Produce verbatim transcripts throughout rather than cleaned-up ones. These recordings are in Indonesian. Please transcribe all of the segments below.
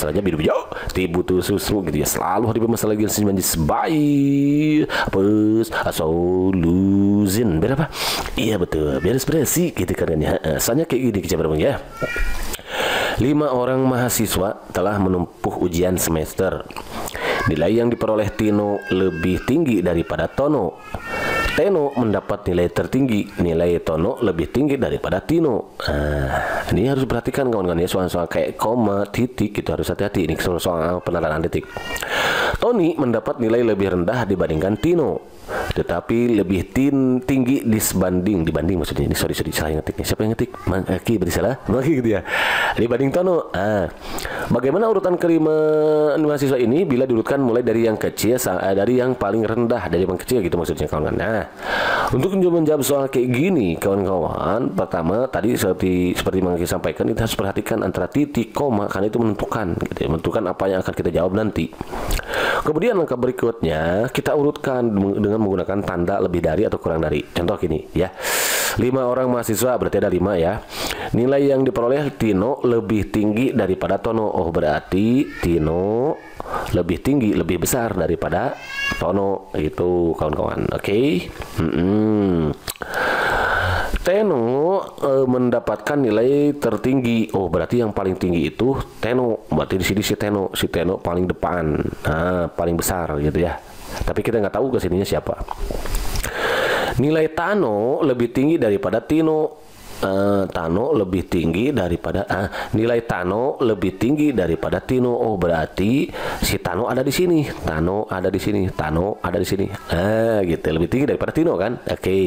masalahnya minum yo ti butuh susu gitu ya, selalu hari masalah lagi manjis bayi apes asoluzin berapa iya betul beres beres gitu kan ya. Soalnya kayak gini kita berapa ya. Lima orang mahasiswa telah menempuh ujian semester. Nilai yang diperoleh Tino lebih tinggi daripada Tono. Teno mendapat nilai tertinggi, nilai Tono lebih tinggi daripada Tino. Nah, ini harus perhatikan kawan-kawan ya, soal-soal kayak koma, titik itu harus hati-hati. Ini soal-soal penerapan titik. Tony mendapat nilai lebih rendah dibandingkan Tino, tetapi lebih tin tinggi disbanding dibanding maksudnya ini sorry sorry salah ngetik nih. Siapa yang ngetik? Maki berarti salah. Maki gitu ya. Dibanding Tono. Ah, bagaimana urutan kelima mahasiswa ini bila diurutkan mulai dari yang kecil dari yang paling rendah dari yang kecil gitu maksudnya kawan-kawan. Nah, untuk menjawab soal kayak gini kawan-kawan, pertama tadi seperti seperti yang kita sampaikan kita harus perhatikan antara titik koma karena itu menentukan gitu ya, menentukan apa yang akan kita jawab nanti. Kemudian langkah berikutnya kita urutkan dengan menggunakan tanda lebih dari atau kurang dari. Contoh gini ya, lima orang mahasiswa berarti ada lima ya. Nilai yang diperoleh Tino lebih tinggi daripada Tono. Oh berarti Tino lebih tinggi, lebih besar daripada Tono itu kawan-kawan. Oke. Okay? Mm-hmm. Teno e, mendapatkan nilai tertinggi. Oh, berarti yang paling tinggi itu Teno. Berarti di sini si Teno, si Teno paling depan. Nah, paling besar gitu ya. Tapi kita nggak tahu kesininya siapa. Nilai Tano lebih tinggi daripada Tino. Uh, Tano lebih tinggi daripada uh, nilai Tano lebih tinggi daripada Tino. Oh, berarti si Tano ada di sini. Tano ada di sini. Tano ada di sini. Ah, gitu. Lebih tinggi daripada Tino kan? Oke. Okay.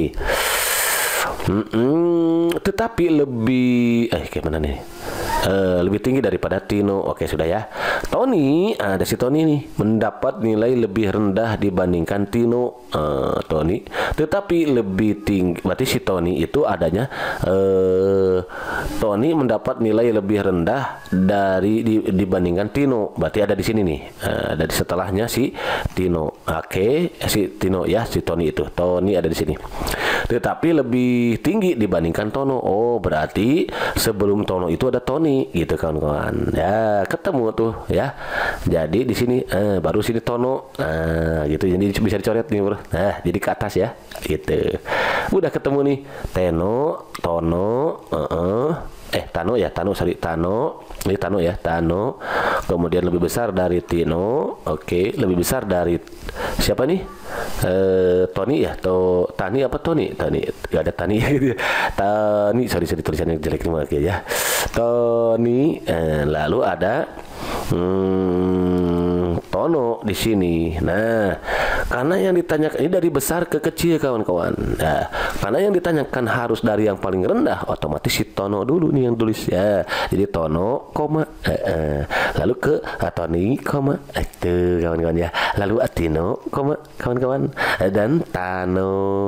Mm-mm, tetapi lebih eh gimana nih uh, lebih tinggi daripada Tino. Oke sudah ya. Tony ada si Tony nih mendapat nilai lebih rendah dibandingkan Tino. uh, Tony tetapi lebih tinggi berarti si Tony itu adanya uh, Tony mendapat nilai lebih rendah dari di, dibandingkan Tino. Berarti ada di sini nih uh, ada di setelahnya si Tino. Oke si Tino ya si Tony itu Tony ada di sini tetapi lebih tinggi dibandingkan Tono. Oh berarti sebelum Tono itu ada Tony gitu kawan-kawan ya, ketemu tuh ya. Jadi di sini eh, baru sini Tono nah, gitu jadi bisa dicoret nih bro. Nah jadi ke atas ya gitu. Udah ketemu nih Teno Tono uh -uh. eh Tano ya Tano sorry Tano ini Tano ya Tano kemudian lebih besar dari Tino. Oke lebih besar dari siapa nih eh Tony ya to Tani apa Tony Tani gak ada Tani gitu ya. Tani sorry sorry tulisannya jelek nih ya Tony eh, lalu ada hmm, Tono di sini. Nah karena yang ditanyakan ini dari besar ke kecil kawan-kawan. Nah karena yang ditanyakan harus dari yang paling rendah, otomatis si Tono dulu nih yang tulis ya. Jadi Tono koma eh, eh. lalu ke Tony koma itu kawan-kawan ya. Lalu Tino koma kawan-kawan dan Tano.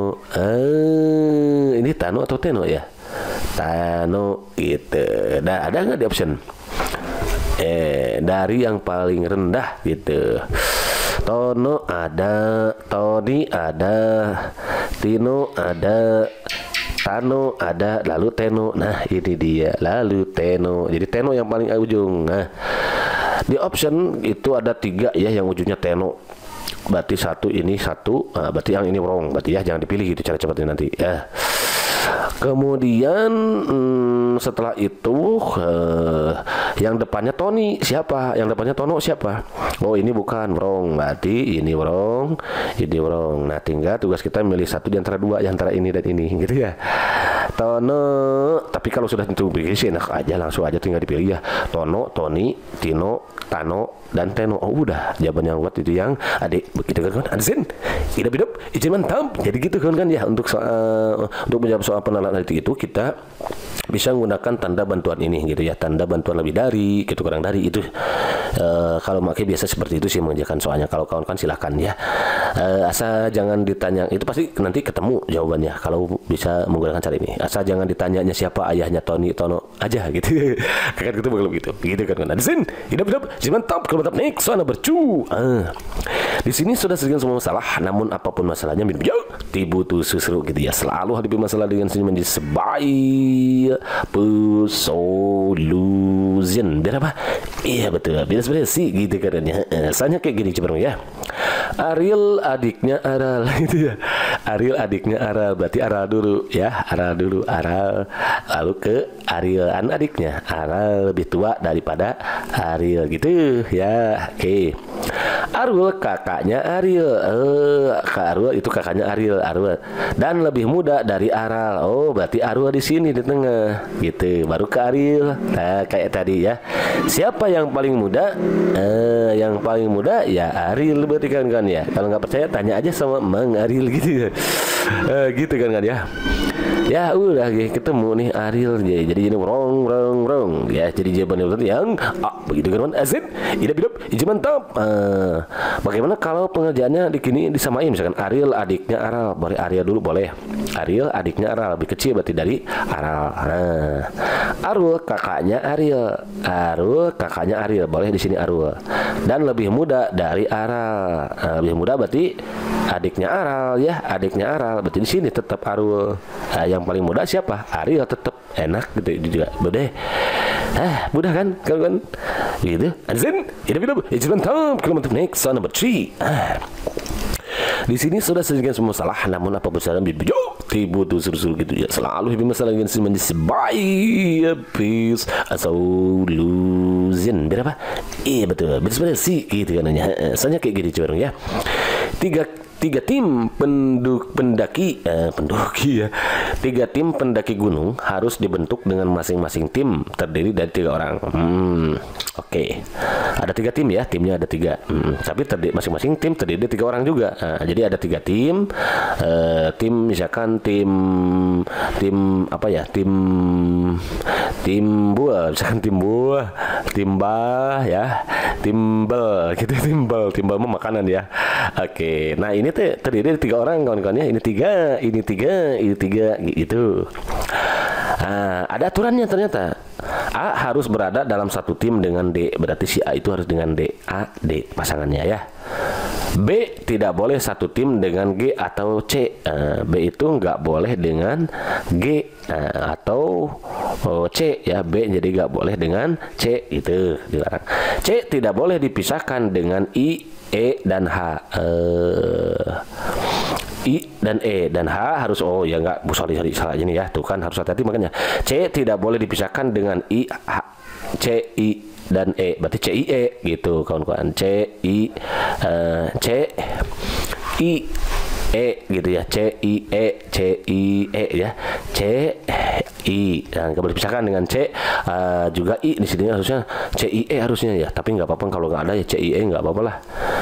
Eh, ini Tano atau Teno ya? Tano gitu. Nah ada nggak di option? Eh dari yang paling rendah gitu. Tono ada, Tony ada, Tino ada, Tano ada, lalu Teno. Nah ini dia, lalu Teno. Jadi Teno yang paling ujung. Nah di option itu ada tiga ya yang ujungnya Teno. Berarti satu ini satu, nah, berarti yang ini wrong. Berarti ya jangan dipilih gitu cara cepatnya nanti ya. Kemudian hmm, setelah itu eh, yang depannya Tony siapa? Yang depannya Tono siapa? Oh ini bukan wrong, berarti ini wrong, ini wrong. Nah tinggal tugas kita milih satu di antara dua, di antara ini dan ini, gitu ya. Tono, tapi kalau sudah tentu pilih sih enak aja langsung aja tinggal dipilih ya. Tono, Tony, Tino, Tano, dan Teno. Oh udah, jawaban yang buat itu yang adik begitu kan? Adzen, hidup-hidup, izin mantap. Jadi gitu kan kan ya untuk soal untuk menjawab soal penalaran itu kita bisa menggunakan tanda bantuan ini gitu ya, tanda bantuan lebih dari gitu kurang dari itu. E, kalau pakai biasa seperti itu sih mengerjakan soalnya. Kalau kawan-kawan silahkan ya. E, asal jangan ditanya itu pasti nanti ketemu jawabannya kalau bisa menggunakan cara ini. Asal jangan ditanyanya siapa ayahnya Tony Tono aja gitu. Kan gitu bakal begitu. Gitu kan kan. Adzen, hidup-hidup, izin mantap. Kalau mantap next soalnya bercu. Ah. Di sini sudah selesai semua masalah. Namun apapun masalahnya minum jauh. butuh susu gitu ya. Selalu hadapi masalah dengan senyuman di sebaik solution. Biar apa? Iya betul, biar bersih gitu katanya. Soalnya kayak gini coba ya. Ariel adiknya Aral gitu ya. Ariel adiknya Aral, berarti Aral dulu ya. Aral dulu, Aral. Lalu ke Ariel, an adiknya Aral lebih tua daripada Ariel gitu ya. Oke. Okay. Arul kakaknya Ariel. Eh, Kak Arul itu kakaknya Ariel, Arul. Dan lebih muda dari Aral. Oh, berarti Arul di sini di tengah. Gitu. Baru ke Ariel. Nah, kayak tadi ya. Siapa yang paling muda? Eh, yang paling muda ya Ariel berarti kan kan ya. Kalau nggak percaya tanya aja sama Mang Ariel gitu ya. Eh, gitu kan kan ya. Ya udah ketemu nih Ariel ya. Jadi ini rong rong rong ya. Jadi jawabannya berarti yang ah, begitu kan azin. Hidup hidup hijau mantap. Uh, bagaimana kalau pengerjaannya di kini disamain misalkan Ariel adiknya Aral. Boleh Ariel dulu boleh. Ariel adiknya Aral lebih kecil berarti dari Aral. Nah, Arul kakaknya Ariel. Arul kakaknya Ariel boleh di sini Arul. Dan lebih muda dari Aral. Nah, lebih muda berarti adiknya Aral ya. Adiknya Aral berarti di sini tetap Arul. Nah, yang paling muda siapa? Ariel tetap enak gitu juga. Boleh. Ah, mudah kan? Kalau kan gitu. Azin, hidup hidup. It's mantap. Kilometer next on number three. Ah. Di sini sudah sedikit semua salah, namun apa besaran bibi tibu tuh suruh gitu ya. Selalu hidup masalah dengan si menjadi sebaik peace solution. Berapa? Iya betul. Betul sih gitu kan hanya. Soalnya kayak gini curang ya. Tiga Tiga tim penduk pendaki eh, pendaki ya. Tiga tim pendaki gunung harus dibentuk dengan masing-masing tim terdiri dari tiga orang. Hmm, oke. Okay. Ada tiga tim ya, timnya ada tiga. Hmm, tapi terdiri masing-masing tim terdiri dari tiga orang juga. Nah, jadi ada tiga tim. Eh, tim misalkan tim tim apa ya? Tim tim buah, misalkan tim buah, timbal ya, timbal gitu, timbal, timbal mah makanan ya. Oke. Okay. Nah ini teh terdiri dari tiga orang kawan-kawannya. Ini tiga, ini tiga, ini tiga gitu. Nah, ada aturannya ternyata. A harus berada dalam satu tim dengan D. Berarti si A itu harus dengan D. A, D pasangannya ya. B tidak boleh satu tim dengan G atau C. Uh, B itu nggak boleh dengan G uh, atau oh, C ya. B jadi nggak boleh dengan C itu dilarang. C tidak boleh dipisahkan dengan I, E dan H. Uh, I dan E dan H harus oh ya nggak sorry sorry salah ini ya tuh kan harus hati-hati makanya C tidak boleh dipisahkan dengan I, H, C, I dan E berarti C I E gitu kawan-kawan. C I uh, C I E gitu ya. C I E C I E ya. C I dan nggak boleh dipisahkan dengan C uh, juga I di sini harusnya C I E harusnya ya tapi nggak apa-apa kalau nggak ada ya C I E nggak apa-apa lah.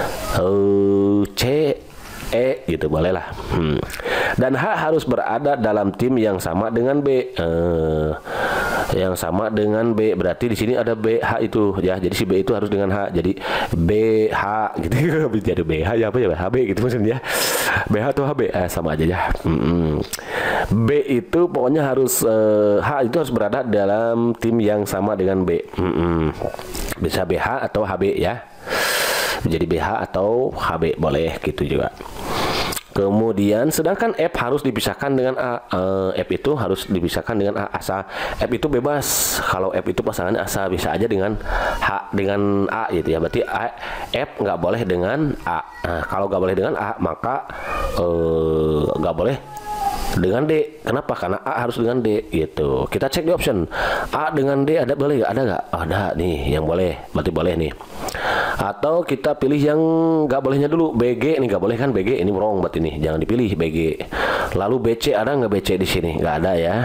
Uh, C E gitu boleh lah. Hmm. Dan H harus berada dalam tim yang sama dengan B. Uh, yang sama dengan B berarti di sini ada B H itu ya. Jadi si B itu harus dengan H. Jadi B H gitu. Jadi B H ya apa ya H B gitu maksudnya. B H atau H B eh, sama aja ya. Hmm. B itu pokoknya harus uh, H itu harus berada dalam tim yang sama dengan B. Hmm. Bisa B H atau H B ya. Jadi B H atau H B boleh gitu juga. Kemudian sedangkan F harus dipisahkan dengan A. Uh, F itu harus dipisahkan dengan A asa. F itu bebas. Kalau F itu pasangannya asa bisa aja dengan H dengan A gitu ya. Berarti A, F nggak boleh dengan A. Nah, kalau nggak boleh dengan A maka nggak uh, boleh dengan D. Kenapa? Karena A harus dengan D gitu. Kita cek di option. A dengan D ada boleh nggak? Ada nggak? Oh, ada nih yang boleh. Berarti boleh nih. Atau kita pilih yang nggak bolehnya dulu. B G ini nggak boleh kan? B G ini wrong berarti nih. Jangan dipilih B G. Lalu B C ada nggak B C di sini? Nggak ada ya.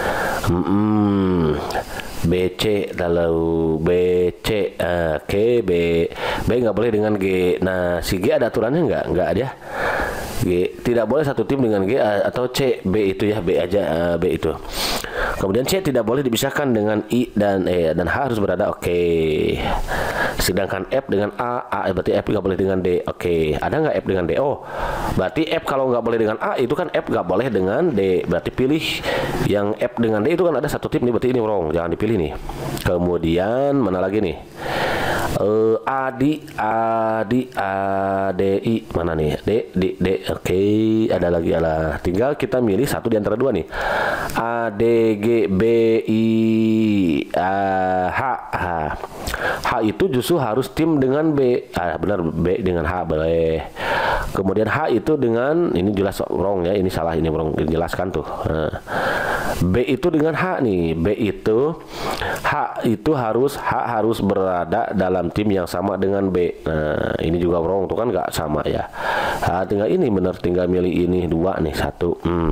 Hmm. B C lalu B C uh, Oke okay, B B nggak boleh dengan G. Nah si G ada aturannya nggak? Nggak ada. G tidak boleh satu tim dengan G atau C. B itu ya B aja uh, B itu. Kemudian C tidak boleh dipisahkan dengan I dan E dan H harus berada oke. Okay. Sedangkan F dengan A, A berarti F nggak boleh dengan D. Oke, okay. Ada nggak F dengan D? Oh, berarti F kalau nggak boleh dengan A itu kan F nggak boleh dengan D. Berarti pilih yang F dengan D itu kan ada satu tim nih berarti ini wrong. Jangan dipilih nih. Kemudian mana lagi nih? Uh, Adi, Adi, Adi, mana nih? D, D, D. Oke, ada lagi lah. Tinggal kita milih satu di antara dua nih. A, D, G, B, I, A, H. H. H itu justru harus tim dengan B. Ah, benar, B dengan H boleh. Kemudian H itu dengan, ini jelas wrong ya, ini salah, ini wrong, dijelaskan tuh. Nah, B itu dengan H nih. B itu H itu harus H harus berada dalam tim yang sama dengan B. Nah, ini juga wrong tuh kan nggak sama ya. Nah, tinggal ini bener, tinggal milih ini dua nih, satu. Hmm.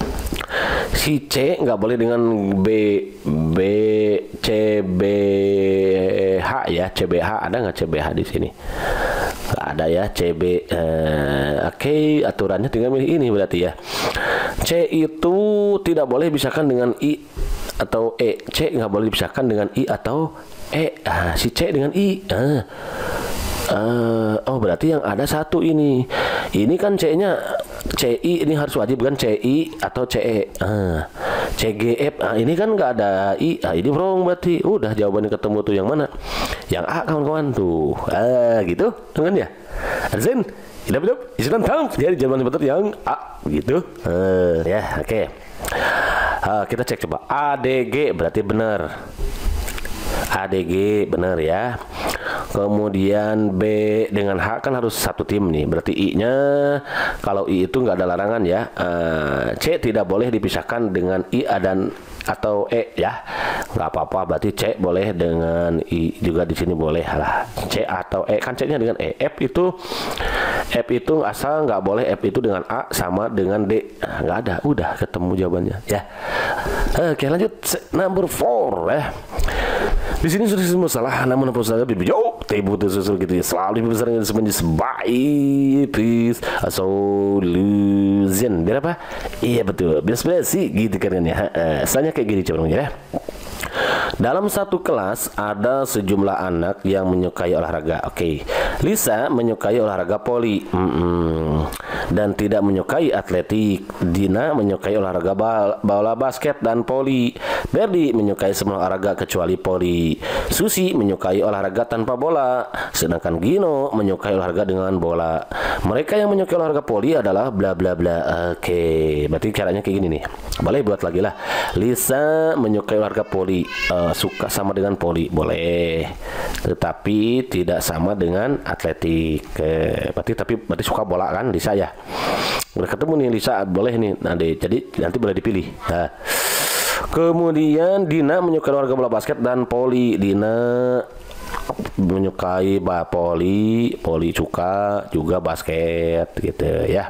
Si C nggak boleh dengan B, B, C, B, H ya. C, B, H ada nggak C, B, H di sini? Nggak ada ya. C, B. Eh, Oke, okay, aturannya tinggal milih ini berarti ya. C itu tidak boleh dipisahkan dengan I atau E. C nggak boleh dipisahkan dengan I atau E. Ah, si C dengan I. Ah. Uh, oh berarti yang ada satu ini. Ini kan C-nya C I, ini harus wajib kan C I atau C E. Uh, C G F. Ah, ini kan nggak ada I. Ah, ini wrong berarti. Udah jawabannya ketemu tuh yang mana? Yang A kawan-kawan tuh. Ah, gitu kan ya. Arzen, hidup hidup. Isinan tahu. Jadi jawaban betul yang A gitu. Uh, ya, oke. Okay. Uh, kita cek coba. A D G berarti benar. A D G benar ya. Kemudian B dengan H kan harus satu tim nih. Berarti I-nya kalau I itu nggak ada larangan ya. Uh, C tidak boleh dipisahkan dengan I dan atau E ya. Nggak apa-apa. Berarti C boleh dengan I juga di sini boleh lah. C atau E kan C-nya dengan E. F itu F itu asal nggak boleh F itu dengan A sama dengan D. Nah, nggak ada. Udah ketemu jawabannya ya. Oke lanjut number four ya. Di sini sudah semua salah, namun apa saja video table susul gitu ya. Selalu besar dengan sebenarnya sebaik please solution. Biar apa? Iya betul. Biar sebenarnya sih gitu kan ya. Soalnya kayak gini coba ya. Dalam satu kelas ada sejumlah anak yang menyukai olahraga. Oke, okay. Lisa menyukai olahraga voli mm-mm. dan tidak menyukai atletik. Dina menyukai olahraga bola basket dan voli. Berdi menyukai semua olahraga kecuali voli. Susi menyukai olahraga tanpa bola, sedangkan Gino menyukai olahraga dengan bola. Mereka yang menyukai olahraga voli adalah bla bla bla. Oke, okay. Berarti caranya kayak gini nih. Boleh buat lagi lah. Lisa menyukai olahraga voli. Uh, suka sama dengan voli boleh, tetapi tidak sama dengan atletik. Eh, berarti tapi berarti suka bola kan Lisa ya. Udah ketemu nih Lisa boleh nih nanti. Jadi nanti boleh dipilih. Nah, kemudian Dina menyukai olahraga bola basket dan voli. Dina menyukai voli, voli suka juga basket gitu ya.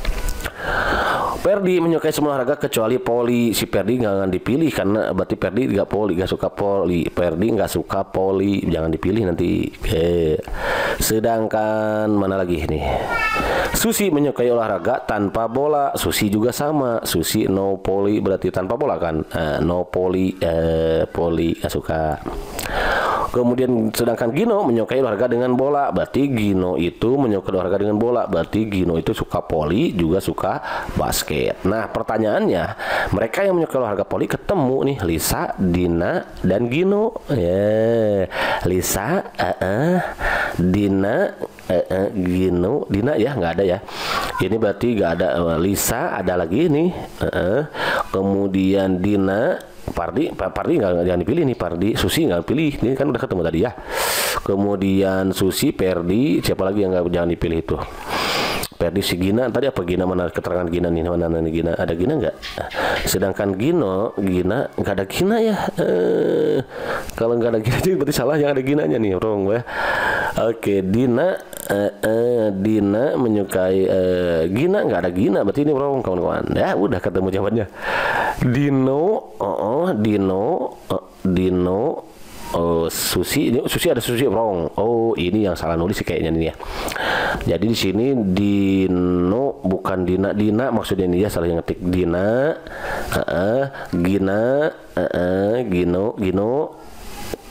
Perdi menyukai semua olahraga kecuali voli. Si Perdi jangan dipilih karena berarti Perdi nggak voli, nggak suka voli. Perdi nggak suka voli, jangan dipilih nanti. Eh. Sedangkan mana lagi nih? Susi menyukai olahraga tanpa bola. Susi juga sama. Susi no voli berarti tanpa bola kan? Uh, no voli, eh, voli nggak suka. Kemudian sedangkan Gino menyukai olahraga dengan bola, berarti Gino itu menyukai olahraga dengan bola, berarti Gino itu suka voli juga suka basket. Nah pertanyaannya, mereka yang menyukai olahraga voli ketemu nih Lisa, Dina, dan Gino. Ya, yeah. Lisa, uh -uh. Dina, uh -uh. Gino, Dina ya nggak ada ya. Ini berarti nggak ada. uh, Lisa ada lagi nih. Uh -uh. Kemudian Dina. Pardi, Pardi nggak jangan dipilih nih Pardi, Susi nggak pilih, ini kan udah ketemu tadi ya. Kemudian Susi, Perdi, siapa lagi yang nggak jangan dipilih itu? Perdi si Gina, tadi apa Gina mana keterangan Gina nih mana nih Gina? Ada Gina nggak? Sedangkan Gino, Gina nggak ada Gina ya. Eh, kalau nggak ada Gina jadi berarti salah yang ada Ginanya nih, wrong ya. Oke, Dina, eh, eh, Dina menyukai eh, Gina nggak ada Gina, berarti ini wrong kawan-kawan. Ya udah ketemu jawabannya. Dino, oh, oh Dino, oh, Dino, oh Susi, ini Susi ada Susi wrong. Oh ini yang salah nulis sih kayaknya nih ya. Jadi di sini Dino bukan Dina, Dina maksudnya ini ya salah yang ngetik Dina, uh -uh, Gina, uh -uh, Gino, Gino.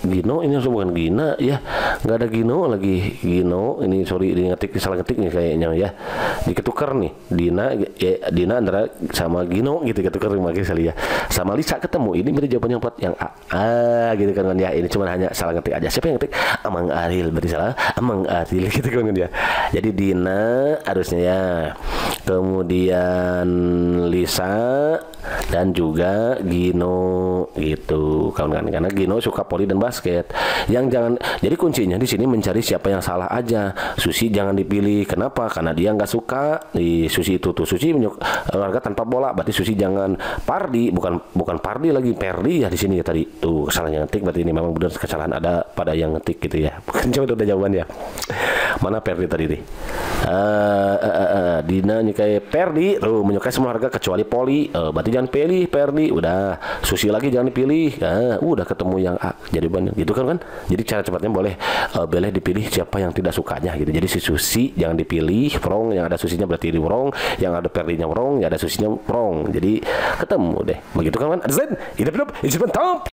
Gino ini bukan Gina ya, nggak ada Gino lagi. Gino ini sorry ini ngetik salah ngetik nih kayaknya ya, diketukar nih Dina ya, Dina antara sama Gino gitu ketukar lagi kali ya, sama Lisa ketemu ini berarti jawaban yang empat yang A, A gitu kan ya. Ini cuma hanya salah ngetik aja. Siapa yang ngetik? Amang Aril, berarti salah Amang Aril gitu kan ya. Jadi Dina harusnya ya, kemudian Lisa dan juga Gino gitu kawan-kawan, karena Gino suka voli dan basket. Yang jangan, jadi kuncinya di sini mencari siapa yang salah aja. Susi jangan dipilih. Kenapa? Karena dia nggak suka di Susi itu tuh. Susi menyuka olahraga tanpa bola, berarti Susi jangan. Pardi bukan bukan Pardi lagi, Perdi ya di sini ya tadi tuh kesalahan yang ngetik. Berarti ini memang benar kesalahan ada pada yang ngetik gitu ya. Bukan cuma udah jawabannya. Mana Perdi tadi nih? Uh, uh, uh, uh, Dina nyukai Perdi, tuh menyukai semua olahraga kecuali poli. Uh, berarti jangan pilih Perdi. Udah Susi lagi jangan dipilih. Uh, udah ketemu yang A. Jadi benar gitu kan kan. Jadi cara cepatnya boleh uh, boleh dipilih siapa yang tidak sukanya gitu. Jadi si Susi jangan dipilih, wrong. Yang ada Susinya berarti di wrong. Yang ada Perdinya wrong. Yang ada Susinya wrong. Jadi ketemu deh. Begitu kan kan. Hidup hidup, hidup mantap.